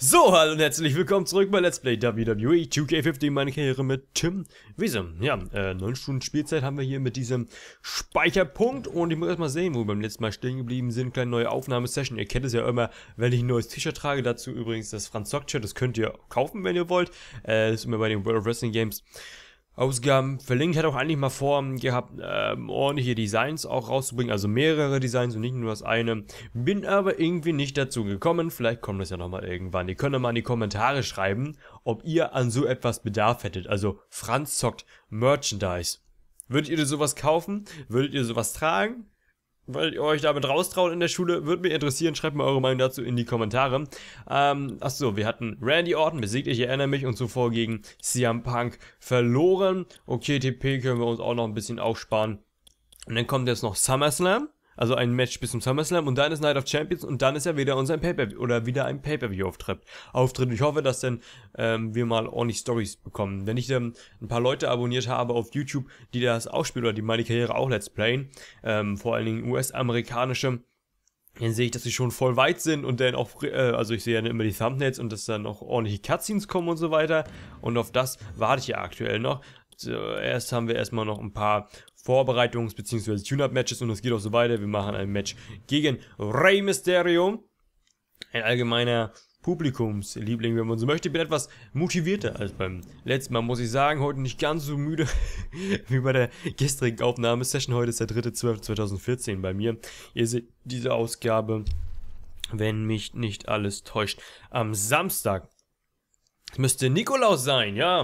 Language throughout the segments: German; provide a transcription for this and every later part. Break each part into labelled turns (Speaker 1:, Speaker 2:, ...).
Speaker 1: So, hallo und herzlich willkommen zurück bei Let's Play WWE 2K15, meine Karriere mit Tim Wiese. Ja, 9 Stunden Spielzeit haben wir hier mit diesem Speicherpunkt und ich muss erstmal sehen, wo wir beim letzten Mal stehen geblieben sind. Kleine neue Aufnahmesession. Ihr kennt es ja immer, wenn ich ein neues T-Shirt trage. Dazu übrigens das Franz Zock-Shirt, das könnt ihr kaufen, wenn ihr wollt. Das ist immer bei den World of Wrestling Games Ausgaben verlinkt. Ich hatte auch eigentlich mal vor gehabt, ordentliche Designs auch rauszubringen, also mehrere Designs und nicht nur das eine. Bin aber irgendwie nicht dazu gekommen. Vielleicht kommt das ja nochmal irgendwann. Ihr könnt ja mal in die Kommentare schreiben, ob ihr an so etwas Bedarf hättet. Also Franz zockt Merchandise. Würdet ihr sowas kaufen? Würdet ihr sowas tragen? Weil ihr euch damit raustraut in der Schule, würde mich interessieren, schreibt mal eure Meinung dazu in die Kommentare. Achso, wir hatten Randy Orton besiegt, ich erinnere mich, und zuvor gegen CM Punk verloren. Okay, TP können wir uns auch noch ein bisschen aufsparen. Und dann kommt jetzt noch SummerSlam, also ein Match bis zum SummerSlam, und dann ist Night of Champions und dann ist ja wieder unser Pay-Per-View, oder wieder ein Pay-Per-View-Auftritt. Ich hoffe, dass dann wir mal ordentlich Stories bekommen. Wenn ich dann ein paar Leute abonniert habe auf YouTube, die das auch spielen oder die meine Karriere auch Let's Playen, vor allen Dingen US-amerikanische, dann sehe ich, dass sie schon voll weit sind und dann auch, also ich sehe ja immer die Thumbnails und dass dann auch ordentliche Cutscenes kommen und so weiter. Und auf das warte ich ja aktuell noch. Zuerst haben wir erstmal noch ein paar Vorbereitungs- bzw. Tune-Up-Matches und es geht auch so weiter. Wir machen ein Match gegen Rey Mysterio. Ein allgemeiner Publikumsliebling, wenn man so möchte. Ich bin etwas motivierter als beim letzten Mal, muss ich sagen. Heute nicht ganz so müde wie bei der gestrigen Aufnahmesession. Heute ist der 3.12.2014 bei mir. Ihr seht diese Ausgabe, wenn mich nicht alles täuscht, am Samstag. Es müsste Nikolaus sein, ja.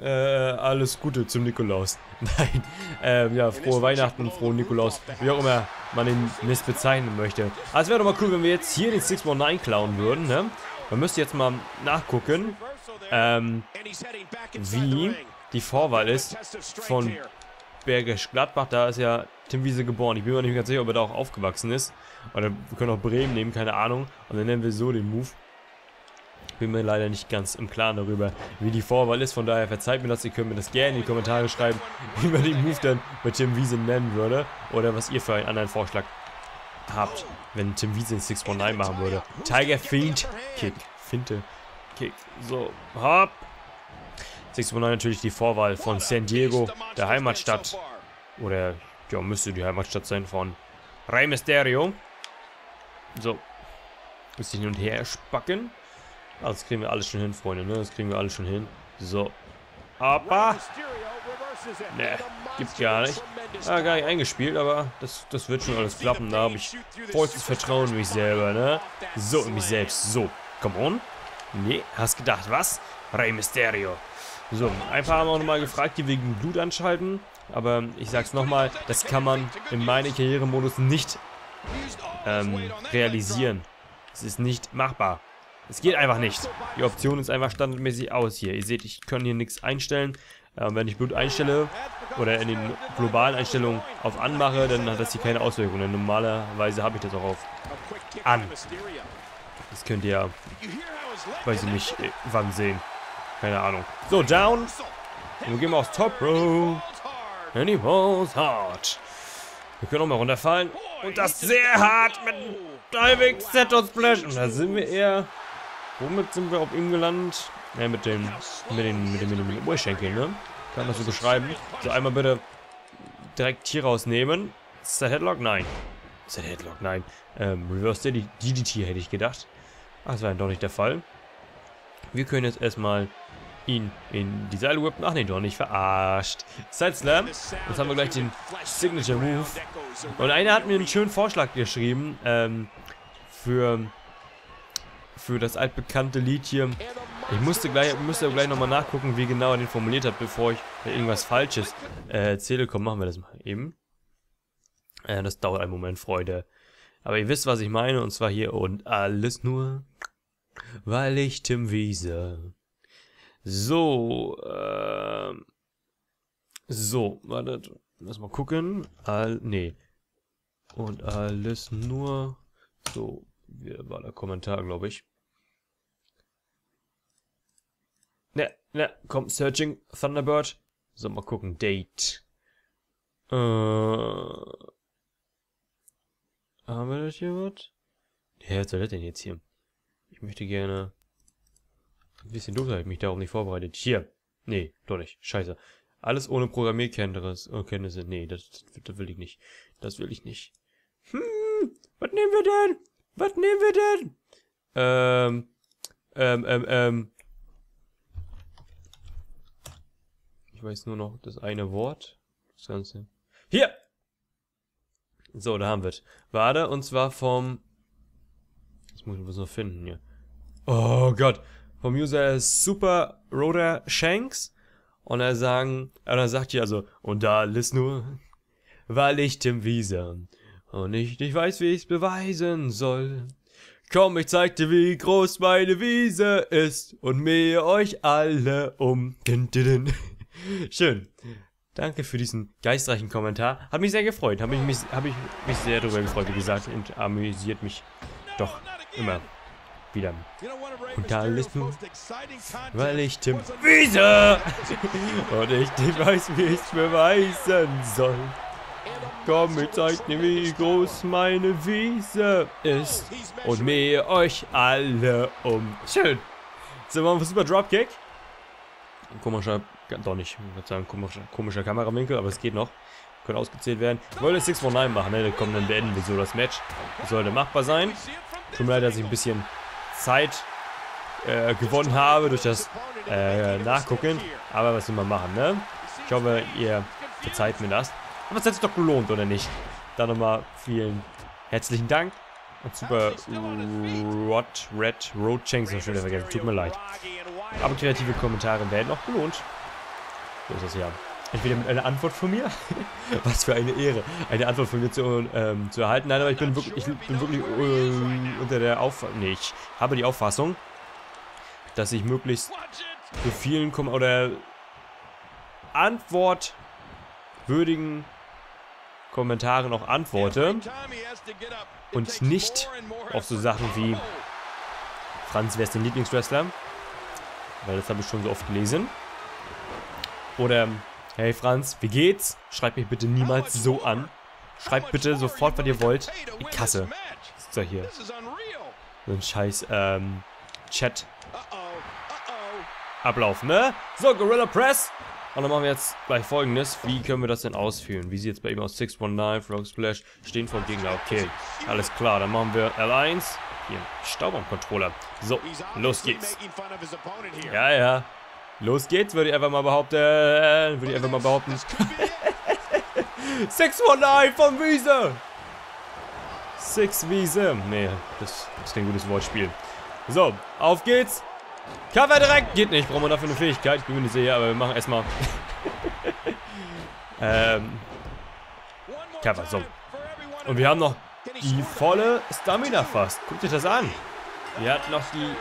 Speaker 1: Alles Gute zum Nikolaus. Nein, ja, frohe Weihnachten, frohen Nikolaus, wie auch immer man den Mist bezeichnen möchte. Aber es wäre doch mal cool, wenn wir jetzt hier den 619 klauen würden, ne? Man müsste jetzt mal nachgucken, wie die Vorwahl ist von Bergisch Gladbach. Da ist ja Tim Wiese geboren. Ich bin mir nicht ganz sicher, ob er da auch aufgewachsen ist. Oder wir können auch Bremen nehmen, keine Ahnung. Und dann nennen wir so den Move. Bin mir leider nicht ganz im Klaren darüber, wie die Vorwahl ist. Von daher verzeiht mir das. Ihr könnt mir das gerne in die Kommentare schreiben, wie man den Move dann mit Tim Wiese nennen würde. Oder was ihr für einen anderen Vorschlag habt, wenn Tim Wiese den 619 machen würde. Tiger Feint Kick. Finte Kick. So, hopp. 619 natürlich die Vorwahl von San Diego, der Heimatstadt. Oder, ja, müsste die Heimatstadt sein von Rey Mysterio. So. Bisschen hin und her spacken. Das kriegen wir alles schon hin, Freunde, ne? Das kriegen wir alles schon hin. So. Aber. Ne, gibt's gar nicht. Gar nicht eingespielt, aber das wird schon alles klappen. Da habe ich vollstes Vertrauen in mich selber, ne? So, in mich selbst. So. Come on. Nee, hast gedacht, was? Rey Mysterio. So, ein paar haben auch nochmal gefragt, die wegen Blut anschalten. Aber ich sag's nochmal, das kann man in meinem Karrieremodus nicht realisieren. Es ist nicht machbar. Es geht einfach nicht. Die Option ist einfach standardmäßig aus hier. Ihr seht, ich kann hier nichts einstellen. Wenn ich Blut einstelle oder in den globalen Einstellungen auf anmache, dann hat das hier keine Auswirkungen. Normalerweise habe ich das auch auf an. Das könnt ihr, weiß ich nicht, wann sehen. Keine Ahnung. So, down. Und wir gehen mal aufs Top Row. And he falls hard. Wir können auch mal runterfallen. Und das sehr hart mit Diving Setup Splash. Und da sind wir eher... Womit sind wir auf ihm gelandet? Ja, mit den Oberschenkeln, ne? Kann das so beschreiben. So, einmal bitte direkt hier rausnehmen. Ist das Headlock? Nein. Ist das Headlock? Nein. Reverse DDT hätte ich gedacht. Ach, das war doch nicht der Fall. Wir können jetzt erstmal ihn in die Seile whippen. Ach nee, doch nicht. Verarscht. Side Slam. Jetzt haben wir gleich den Signature Move. Und einer hat mir einen schönen Vorschlag geschrieben, für das altbekannte Lied hier. Ich müsste gleich nochmal nachgucken, wie genau er den formuliert hat, bevor ich irgendwas Falsches erzähle. Komm, machen wir das mal eben. Das dauert einen Moment, Freunde. Aber ihr wisst, was ich meine, und zwar hier und alles nur, weil ich Tim Wiese. So, wartet, lass mal gucken. Nee. Und alles nur, so, wie war der Kommentar, glaube ich. Ne, komm, Searching Thunderbird. So, mal gucken, Date. Haben wir das hier was? Ja, was soll das denn jetzt hier? Ich möchte gerne Ein bisschen doof, habe ich mich darauf nicht vorbereitet. Hier. Nee, doch nicht. Scheiße. Alles ohne Programmierkenntnisse. Nee, das will ich nicht. Das will ich nicht. Was nehmen wir denn? Was nehmen wir denn? Ich weiß nur noch das eine Wort. Das Ganze. Hier! So, da haben wir es. Warte, und zwar vom... Jetzt muss ich was noch finden hier. Oh Gott. Vom User Super Roder Shanks. Und er sagt hier also, und da alles nur, weil ich Tim Wieser und ich nicht weiß, wie ich's beweisen soll. Komm, ich zeig dir, wie groß meine Wiese ist und mähe euch alle um. Schön. Danke für diesen geistreichen Kommentar. Hat mich sehr gefreut. Habe ich mich sehr darüber gefreut, wie gesagt, und amüsiert mich doch immer wieder. Und da alles nur, weil ich Tim Wieser und ich nicht weiß, wie ich's beweisen soll. Komm, ich zeig dir, wie groß meine Wiese ist und mähe euch alle um. Schön. So, machen wir super Dropkick. Komischer, doch nicht, ich würde sagen, komischer Kamerawinkel, aber es geht noch. Können ausgezählt werden. Ich wollte 619 machen, ne? Komm, dann beenden wir so das Match. Das sollte machbar sein. Tut mir leid, dass ich ein bisschen Zeit gewonnen habe durch das Nachgucken. Aber was soll man machen, ne? Ich hoffe, ihr verzeiht mir das. Aber es hat sich doch gelohnt, oder nicht? Dann nochmal vielen herzlichen Dank. Und super Red Road Shanks, das schon wieder vergessen. Tut mir leid. Aber kreative Kommentare werden auch belohnt. So ist das ja. Entweder mit einer Antwort von mir. Was für eine Ehre. Eine Antwort von mir zu erhalten. Nein, aber ich bin wirklich unter der Auffassung. Nee, ich habe die Auffassung, dass ich möglichst so vielen antwortwürdigen Kommentaren auch antworte. Und nicht auf so Sachen wie Franz, wer ist dein Lieblingswrestler? Weil das habe ich schon so oft gelesen. Oder hey Franz, wie geht's? Schreibt mich bitte niemals so an. Schreibt bitte sofort, was ihr wollt. Ich kasse. Das ist ja hier. So ein scheiß Chat Ablauf, ne? So, Gorilla Press. Und dann machen wir jetzt gleich Folgendes. Wie können wir das denn ausführen? Wie sieht es bei ihm aus? 619, Frog Splash, stehen vor dem Gegner. Okay, alles klar. Dann machen wir L1. Hier, Staubbaum-Controller. So, los geht's. Ja, ja. Los geht's, würde ich einfach mal behaupten. 619 von Wiese. 6 Wiese. Nee, das ist kein gutes Wortspiel. So, auf geht's. Cover direkt. Geht nicht. Brauchen wir dafür eine Fähigkeit. Ich bin mir nicht sicher, aber wir machen erstmal. Cover, so. Und wir haben noch die volle Stamina fast. Guckt euch das an. Wir hatten noch den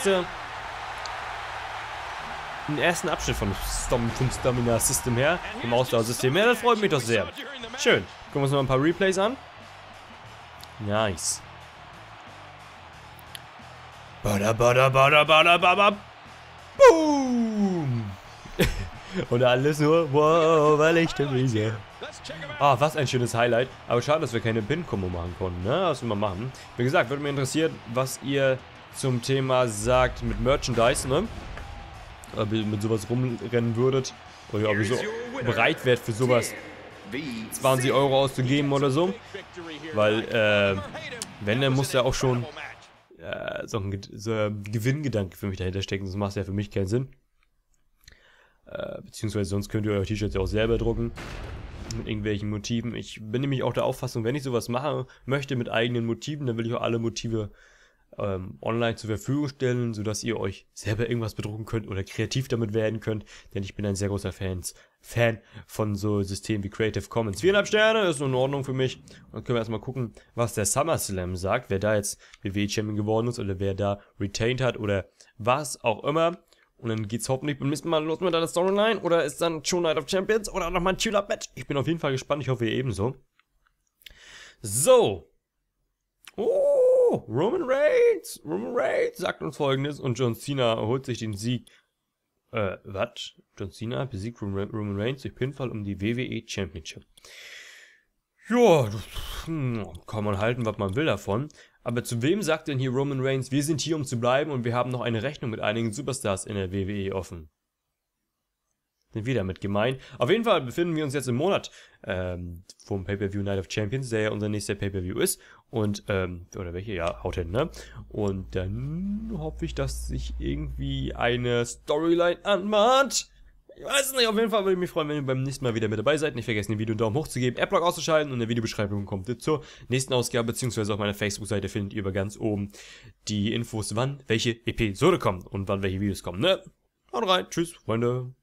Speaker 1: ersten Abschnitt vom Stamina System her. Vom Ausdauersystem her. Das freut mich doch sehr. Schön. Gucken wir uns noch ein paar Replays an. Nice. Boom! Und alles nur, wow, weil ich der Wiese. Ah, was ein schönes Highlight. Aber schade, dass wir keine Pin-Kombo machen konnten, ne? Was wir mal machen. Wie gesagt, würde mich interessieren, was ihr zum Thema sagt mit Merchandise, ne? Ob ihr mit sowas rumrennen würdet. Oder ob ihr so bereit wärt für sowas 20 € auszugeben oder so. Weil, wenn, dann muss ja auch schon so ein Gewinngedanke für mich dahinter stecken, sonst macht es ja für mich keinen Sinn. Beziehungsweise sonst könnt ihr eure T-Shirts ja auch selber drucken. Mit irgendwelchen Motiven. Ich bin nämlich auch der Auffassung, wenn ich sowas machen möchte mit eigenen Motiven, dann will ich auch alle Motive online zur Verfügung stellen, sodass ihr euch selber irgendwas bedrucken könnt oder kreativ damit werden könnt, denn ich bin ein sehr großer Fan von so Systemen wie Creative Commons. 4,5 Sterne ist in Ordnung für mich. Und können wir erstmal gucken, was der SummerSlam sagt, wer da jetzt WWE-Champion geworden ist oder wer da retained hat oder was auch immer. Und dann geht's hoffentlich beim nächsten Mal los mit einer Storyline oder ist dann schon Night of Champions oder nochmal ein Tune-Up-Match. Ich bin auf jeden Fall gespannt, ich hoffe ihr ebenso. So. Oh, Roman Reigns sagt uns Folgendes und John Cena holt sich den Sieg. Was? John Cena besiegt Roman Reigns durch Pinfall um die WWE Championship. Ja, kann man halten, was man will davon. Aber zu wem sagt denn hier Roman Reigns, wir sind hier, um zu bleiben und wir haben noch eine Rechnung mit einigen Superstars in der WWE offen? Sind wir damit gemeint? Auf jeden Fall befinden wir uns jetzt im Monat vom Pay-Per-View Night of Champions, der ja unser nächster Pay-Per-View ist. Und, oder welche? Ja, haut hin, ne? Und dann hoffe ich, dass sich irgendwie eine Storyline anmahnt. Ich weiß es nicht, auf jeden Fall würde ich mich freuen, wenn ihr beim nächsten Mal wieder mit dabei seid. Nicht vergessen, dem Video einen Daumen hoch zu geben, Adblock auszuschalten und in der Videobeschreibung kommt ihr zur nächsten Ausgabe, beziehungsweise auf meiner Facebook-Seite findet ihr über ganz oben die Infos, wann welche Episode kommt und wann welche Videos kommen, ne? Haut rein, tschüss, Freunde.